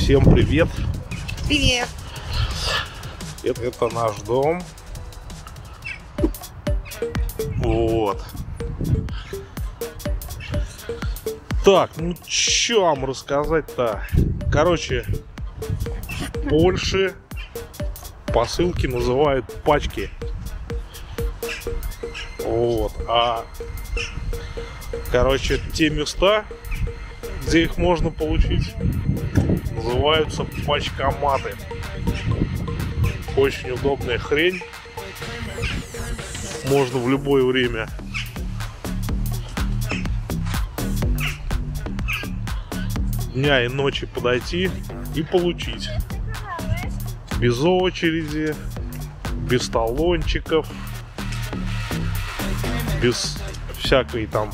Всем привет! Привет! Это наш дом. Вот. Так, ну что вам рассказать-то? Короче, в Польше посылки называют пачки. Вот. Короче, те места, где их можно получить, называются пачкоматы. Очень удобная хрень. Можно в любое время дня и ночи подойти и получить. Без очереди, без талончиков, без всякой там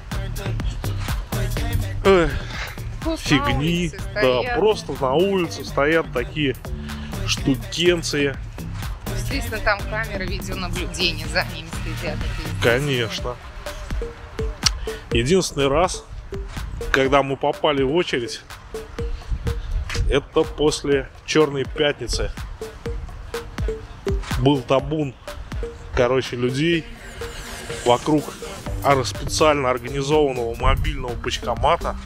фигни. Да, просто на улице стоят такие штукенции. Естественно, там камеры видеонаблюдения, за ними следят. Конечно. Единственный раз, когда мы попали в очередь, это после Черной пятницы. Был табун, короче, людей вокруг специально организованного мобильного пачкомата.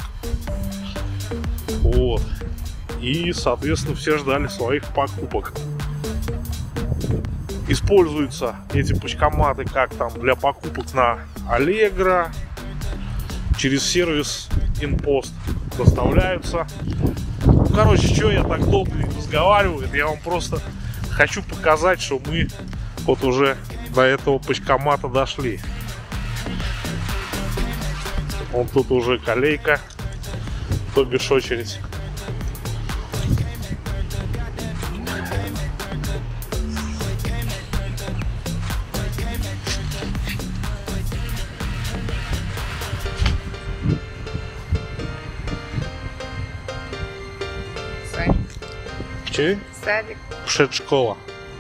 Вот. И, соответственно, все ждали своих покупок. Используются эти пачкоматы как там для покупок на Allegro, через сервис InPost доставляются. Короче, что я так долго не разговариваю, это я вам просто хочу показать, что мы вот уже до этого пачкомата дошли. Вот тут уже колейка, то бишь очередь. Садик. Предшкола.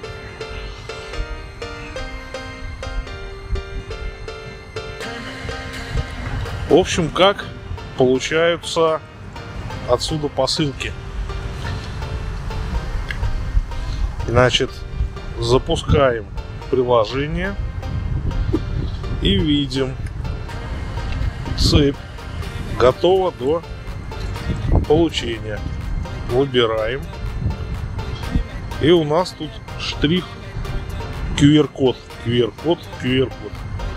В общем, как получаются отсюда посылки? Значит, запускаем приложение и видим: цепь готова до получения. Выбираем. И у нас тут штрих QR-код. QR-код.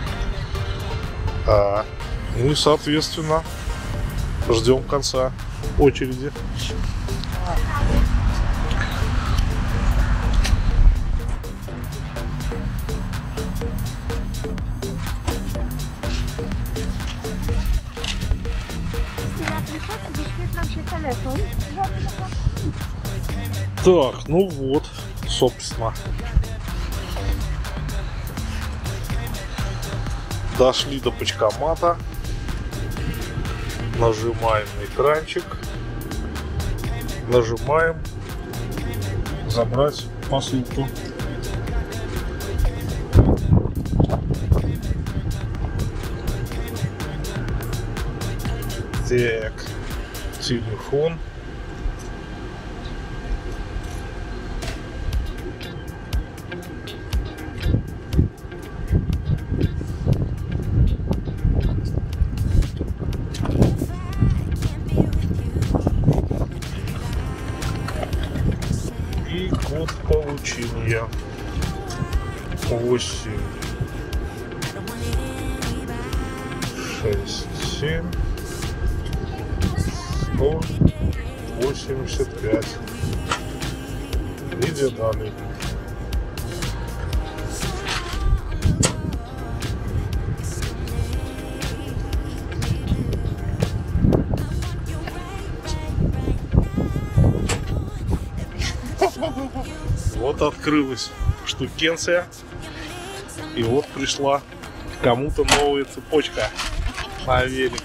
И, соответственно, ждем конца очереди. Так, ну вот, собственно, дошли до пачкомата. Нажимаем на экранчик, нажимаем забрать посылку. Так, телефон. И код получения 8 6 7 185. Видео данные. Вот открылась штукенция, и вот пришла кому-то новая цепочка на велик.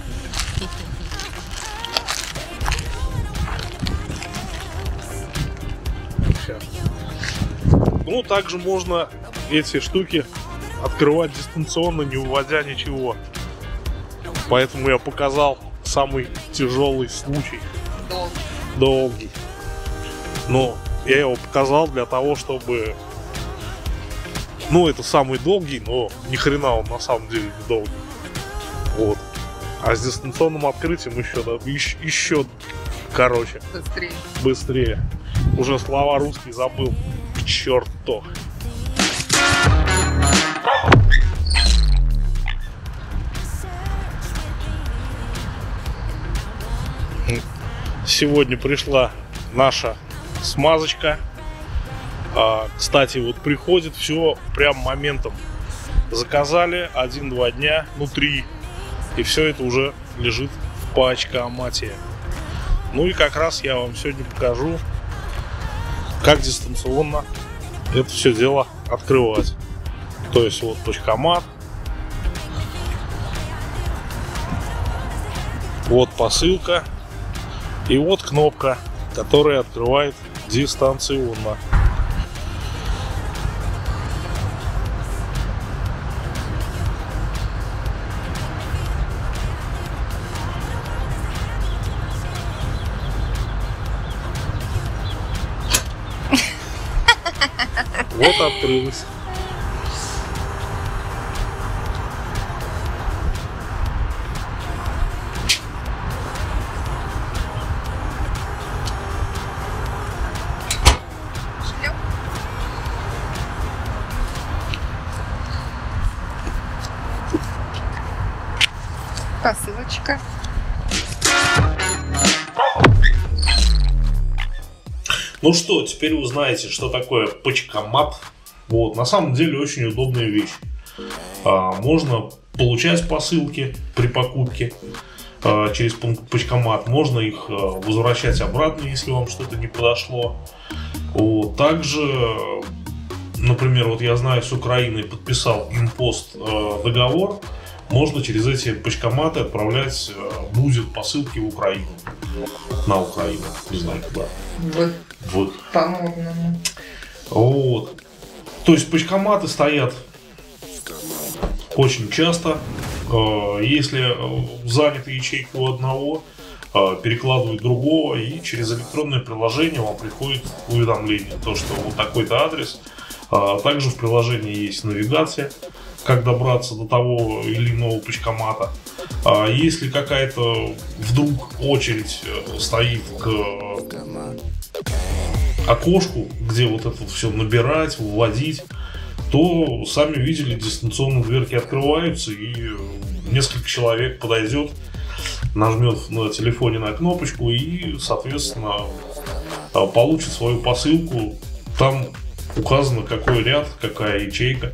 Сейчас. Ну, также можно эти штуки открывать дистанционно, не вводя ничего. Поэтому я показал самый тяжелый случай. долгий. Но я его показал для того, чтобы... Ну, это самый долгий, но ни хрена он на самом деле не долгий. Вот. А с дистанционным открытием еще короче. Быстрее. Уже слова русские забыл. К черту. Сегодня пришла наша смазочка. Кстати, вот приходит все прям моментом. Заказали 1-2 дня, 3. И все это уже лежит в пачкомате. Ну и как раз я вам сегодня покажу, как дистанционно это все дело открывать. То есть вот пачкомат. Вот посылка. И вот кнопка, которая открывает дистанционно. Вот открылась. Посылочка. Ну что, теперь вы знаете, что такое пачкомат. Вот, на самом деле очень удобная вещь. Можно получать посылки при покупке через пачкомат. Можно их возвращать обратно, если вам что-то не подошло. Вот. Также, например, вот я знаю, с Украиной подписал импост договор. Можно через эти пачкоматы отправлять будет посылки в Украину. На Украину, не знаю куда. Вот. По-модному. Вот. То есть пачкоматы стоят очень часто. Если занята ячейка у одного, перекладывают другого, и через электронное приложение вам приходит уведомление, то что вот такой-то адрес. Также в приложении есть навигация, как добраться до того или иного пачкомата. Если какая-то вдруг очередь стоит к окошку, где вот это все набирать, вводить, то сами видели, дистанционно дверки открываются, и несколько человек подойдет, нажмет на телефоне на кнопочку и, соответственно, получит свою посылку. Там указано, какой ряд, какая ячейка.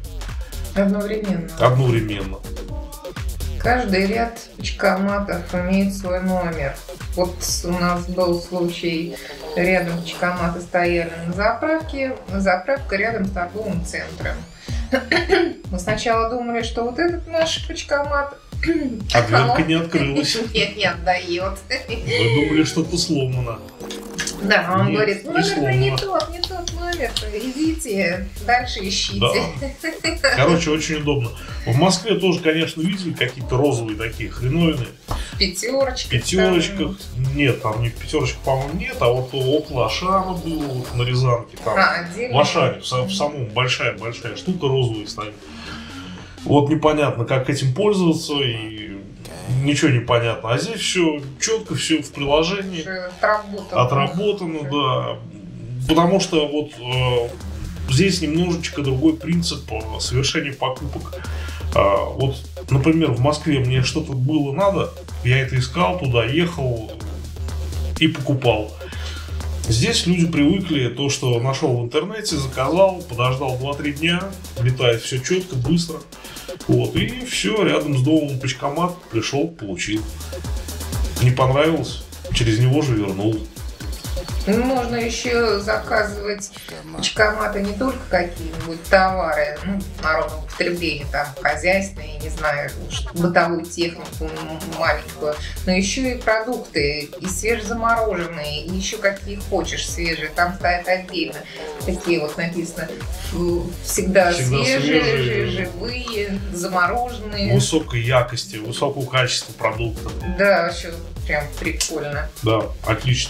Одновременно. Каждый ряд пачкоматов имеет свой номер. Вот у нас был случай, рядом пачкоматы стояли на заправке, заправка рядом с торговым центром. Мы сначала думали, что вот этот наш пачкомат... А дверка не открылась. Не отдает. Вы думали, что-то сломано. Да, он говорит, наверное, не тот номер, идите, дальше ищите. Да. Короче, очень удобно. В Москве тоже, конечно, видели какие-то розовые такие хреновины. В пятерочках. Нет, там не в пятерочках, по-моему, нет, а вот около Ашана было, вот на Рязанке. Там, в Ашане, в самом большая штука розовая стоит. Вот непонятно, как этим пользоваться, и ничего не понятно. А здесь все четко, все в приложении. Отработано, да. Потому что вот здесь немножечко другой принцип совершения покупок. Вот, например, в Москве мне что-то было надо, я это искал, туда ехал и покупал. Здесь люди привыкли, то, что нашел в интернете, заказал, подождал 2-3 дня, летает все четко, быстро. Вот, и все, рядом с домом пачкомат, пришел, получил. Не понравилось, через него же вернул. Можно еще заказывать пачкоматы не только какие-нибудь товары, народного потребления, там, хозяйственные, не знаю, бытовую технику маленькую, но еще и продукты, и свежезамороженные, и еще какие хочешь свежие, там стоят отдельно. Такие вот написано, всегда свежие, живые, замороженные. Высокой якости, высокого качества продуктов. Да, вообще прям прикольно. Да, отлично.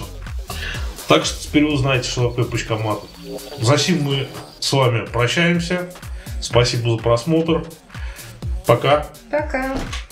Так что теперь вы знаете, что такое почкомат. За сим мы с вами прощаемся. Спасибо за просмотр. Пока. Пока.